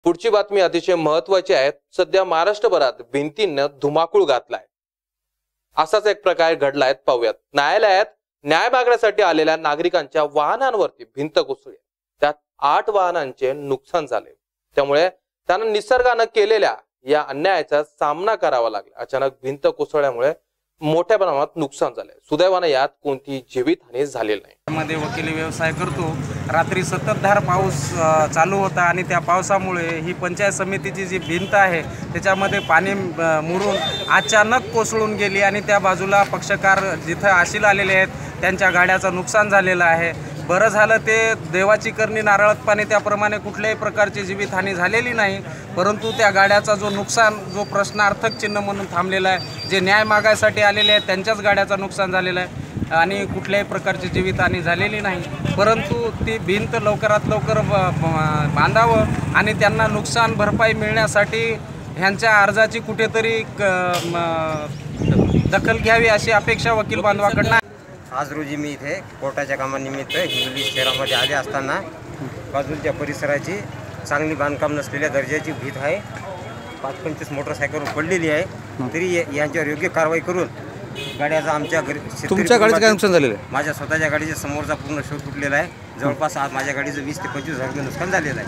पुढची बातमी अतिशय महत्वाची आहे। सध्या महाराष्ट्रभरात भिंतींना धुमाकूळ घातलाय। असाच एक प्रकार घडलाय, पाहूयात। न्यायालयात न्याय मागण्यासाठी आलेल्या नागरिकांच्या वाहनांवरती भिंत कोसळली। त्यात 8 वाहनांचे नुकसान झाले। त्यामुळे त्यांना निसर्गाने केलेल्या या अन्यायाचा सामना करावा लागला। अचानक भिंत कोसळल्यामुळे मोठ्या प्रमाणात नुकसान झाले। सुदैवाने यात कोणती जीवितहानी झालेली नाही। मध्ये वकिली व्यवसाय करतो। रात्री संततधार पाऊस चालू होता आणि त्या पावसामुळे ही पंचायत समितीची जी भिंत आहे त्याच्यामध्ये पाणी मुरून अचानक कोसळून गेली आणि त्या बाजूला पक्षकार जिथे आशील आलेले आहेत त्यांच्या गाड्याचं नुकसान झालेलं आहे। बरं झालं ते देवाची करणी नारळात पाणी, त्याप्रमाणे कुठल्याही प्रकारची जीवितहानी झालेली नाही। परंतु त्या गाड्याचा जो नुकसान, जो प्रश्नार्थक चिन्ह म्हणून थांबलेला आहे, जे न्याय मागायसाठी आलेले आहेत त्यांच्याच गाड्याचं नुकसान झालेलं आहे आणि कुठल्याही प्रकारची जीवितहानी झालेली नाही। परंतु ती भिंत लवकरात लवकर बांधावं आणि त्यांना नुकसान भरपाई मिळण्यासाठी ह्यांच्या अर्जाची कुठेतरी दखल घ्यावी अशी अपेक्षा वकील बांधवाकडनं। आज रोजी मी इथे कोर्टाच्या कामानिमित्त हिंगोली शहरामध्ये आले असताना बाजूच्या परिसराची चांगली बांधकाम नसलेल्या दर्जाची भीत आहे। 5-25 मोटरसायकल पडलेली आहे, तरी यांच्यावर योग्य कारवाई करून गाड्याचा आमच्या तुमच्या गाडीचं काय नुकसान झालेलं आहे? माझ्या स्वतःच्या गाडीच्या समोरचा पूर्ण शोध तुटलेला आहे। जवळपास आज माझ्या गाडीचं 20 ते 25 हजार रुपये नुकसान झालेलं आहे।